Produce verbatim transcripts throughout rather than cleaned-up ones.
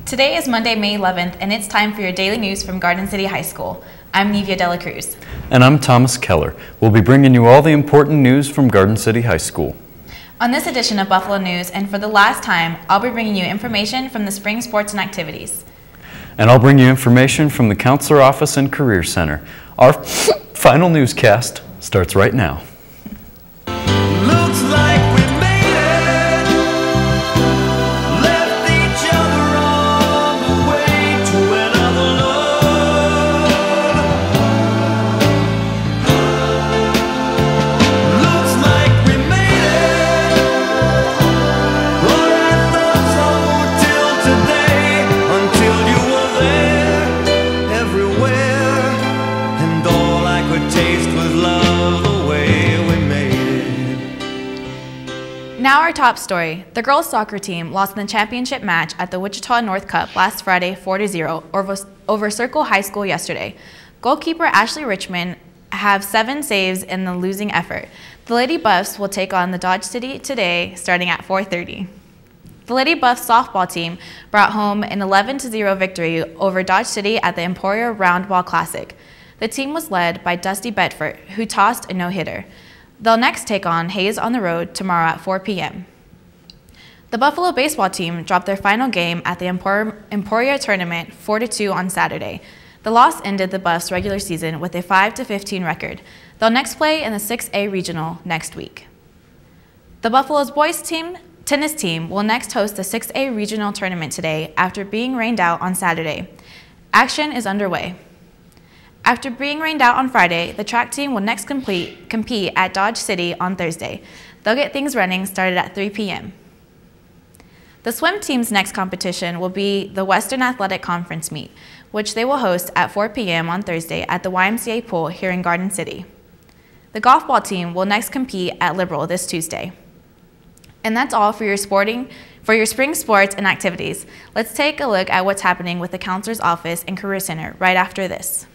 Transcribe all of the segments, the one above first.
Today is Monday, May eleventh, and it's time for your daily news from Garden City High School. I'm Nyvia Delacruz. And I'm Thomas Keller. We'll be bringing you all the important news from Garden City High School. On this edition of Buffalo News, and for the last time, I'll be bringing you information from the spring sports and activities. And I'll bring you information from the Counselor Office and Career Center. Our final newscast starts right now. Looks like we made it. Left each other on the way to another love. Looks like we made it. Or I thought so till today, until you were there, everywhere, and all I could taste was love the way we made it. Now our top story. The girls soccer team lost in the championship match at the Wichita North Cup last Friday four to zero over, over Circle High School yesterday. Goalkeeper Ashley Richmond have seven saves in the losing effort. The Lady Buffs will take on the Dodge City today starting at four thirty. The Lady Buffs softball team brought home an eleven to zero victory over Dodge City at the Emporia Roundball Classic. The team was led by Dusty Bedford, who tossed a no-hitter. They'll next take on Hayes on the road tomorrow at four p m The Buffalo baseball team dropped their final game at the Empor Emporia tournament four to two on Saturday. The loss ended the Buffs' regular season with a five to fifteen record. They'll next play in the six A regional next week. The Buffalo's boys team tennis team will next host the six A regional tournament today after being rained out on Saturday. Action is underway. After being rained out on Friday, the track team will next complete, compete at Dodge City on Thursday. They'll get things running started at three p m The swim team's next competition will be the Western Athletic Conference meet, which they will host at four p m on Thursday at the Y M C A pool here in Garden City. The golf ball team will next compete at Liberal this Tuesday. And that's all for your sporting, for your spring sports and activities. Let's take a look at what's happening with the Counselor's Office and Career Center right after this.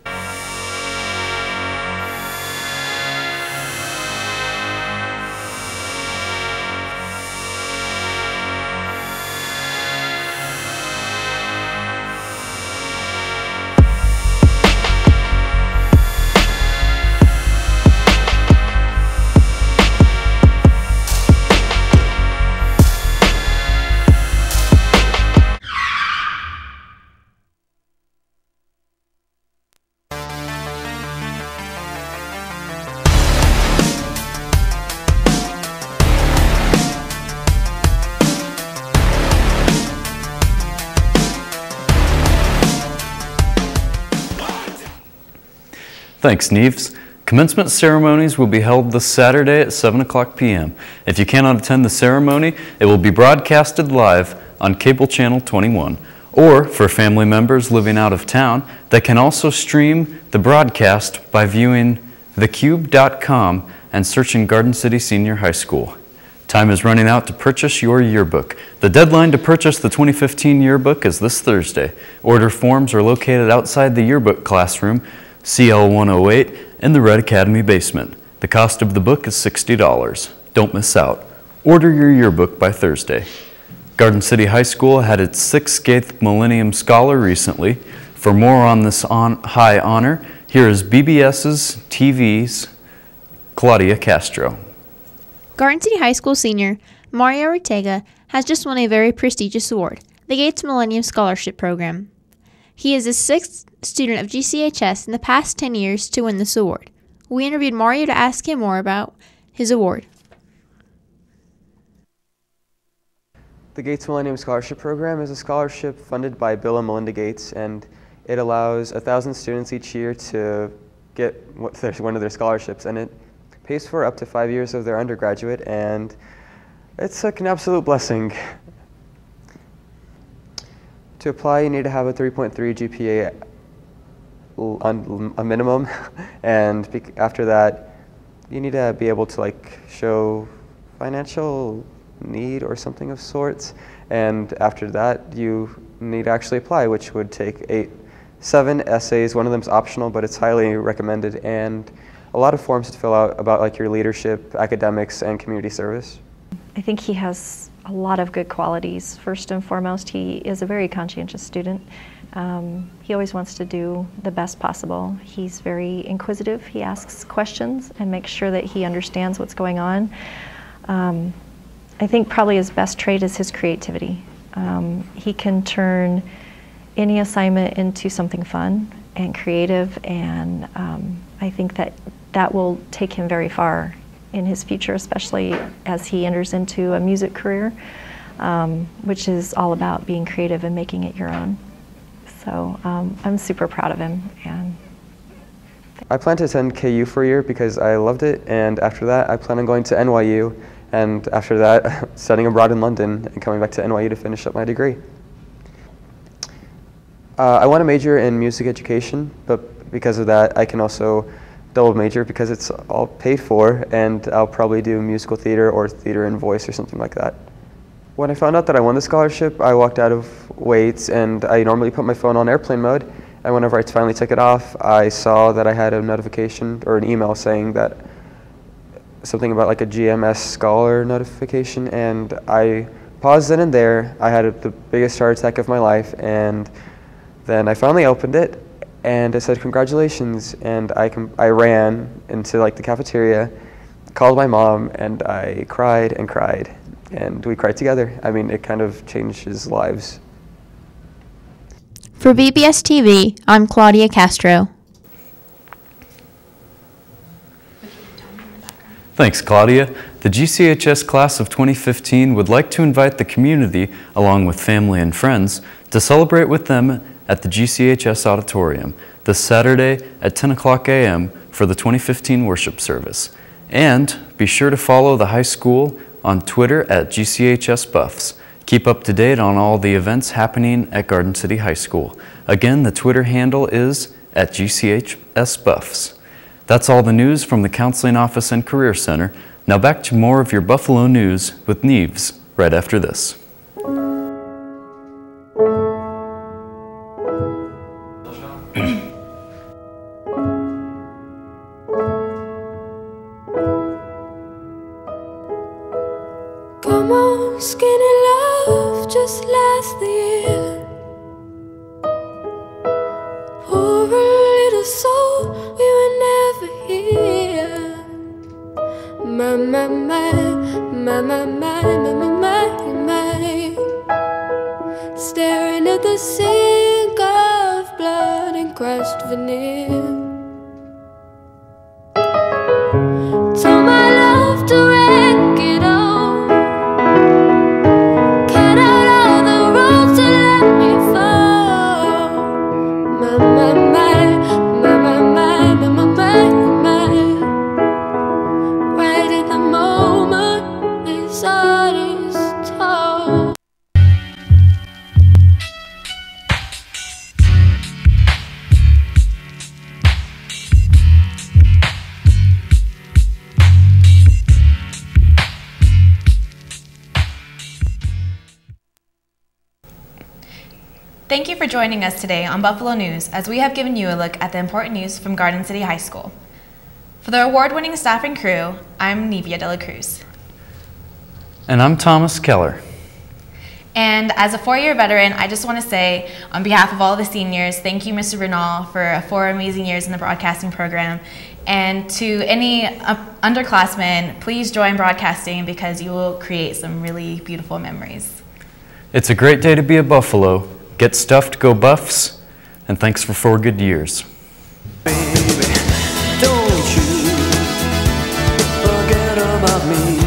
Thanks, Neves. Commencement ceremonies will be held this Saturday at seven o'clock p m If you cannot attend the ceremony, it will be broadcasted live on Cable Channel twenty-one. Or, for family members living out of town, they can also stream the broadcast by viewing the cube dot com and searching Garden City Senior High School. Time is running out to purchase your yearbook. The deadline to purchase the twenty fifteen yearbook is this Thursday. Order forms are located outside the yearbook classroom, C L one oh eight, in the Red Academy basement. The cost of the book is sixty dollars. Don't miss out. Order your yearbook by Thursday. Garden City High School had its sixtieth Millennium Scholar recently. For more on this on high honor, here is B B S T V's Claudia Castro. Garden City High School senior Mario Ortega has just won a very prestigious award, the Gates Millennium Scholarship Program. He is the sixth student of G C H S in the past ten years to win this award. We interviewed Mario to ask him more about his award. The Gates Millennium Scholarship Program is a scholarship funded by Bill and Melinda Gates, and it allows one thousand students each year to get one of their scholarships, and it pays for up to five years of their undergraduate, and it's like an absolute blessing. To apply, you need to have a three point three G P A on a minimum, and after that, you need to be able to like show financial need or something of sorts, and after that, you need to actually apply, which would take eight, seven essays. One of them is optional, but it's highly recommended, and a lot of forms to fill out about like your leadership, academics, and community service. I think he has a lot of good qualities. First and foremost, he is a very conscientious student. Um, he always wants to do the best possible. He's very inquisitive. He asks questions and makes sure that he understands what's going on. Um, I think probably his best trait is his creativity. Um, he can turn any assignment into something fun and creative, and um, I think that that will take him very far in his future, especially as he enters into a music career, um, which is all about being creative and making it your own. So um, I'm super proud of him. And I plan to attend K U for a year because I loved it, and after that I plan on going to N Y U, and after that studying abroad in London and coming back to N Y U to finish up my degree. Uh, I want to major in music education, but because of that I can also double major because it's all paid for, and I'll probably do musical theater or theater and voice or something like that. When I found out that I won the scholarship, I walked out of weights, and I normally put my phone on airplane mode, and whenever I finally took it off, I saw that I had a notification or an email saying that something about like a G M S scholar notification, and I paused then and there. I had a, the biggest heart attack of my life, and then I finally opened it, and it said congratulations, and I, com I ran into like the cafeteria, called my mom, and I cried and cried, and we cried together. I mean, it kind of changes lives. For B B S T V, I'm Claudia Castro. Thanks, Claudia. The G C H S class of twenty fifteen would like to invite the community, along with family and friends, to celebrate with them at the G C H S auditorium this Saturday at ten o'clock a m for the twenty fifteen worship service. And be sure to follow the high school on Twitter at G C H S Buffs. Keep up to date on all the events happening at Garden City High School. Again, the Twitter handle is at G C H S Buffs. That's all the news from the Counseling Office and Career Center. Now back to more of your Buffalo news with Neves right after this. Come on, skinny love, just last the year. Poor little soul, we were never here. My, my, my, my, my, my, my, my, my, my. Staring at the sink of blood and crushed veneer. Told my love to wreck it all. Thank you for joining us today on Buffalo News, as we have given you a look at the important news from Garden City High School. For the award-winning staff and crew, I'm Nyvia Delacruz. And I'm Thomas Keller. And as a four-year veteran, I just want to say, on behalf of all the seniors, thank you, Mister Bernal, for four amazing years in the broadcasting program. And to any uh, underclassmen, please join broadcasting because you will create some really beautiful memories. It's a great day to be a Buffalo. Get stuffed, go Buffs, and thanks for four good years. Baby, don't you forget about me.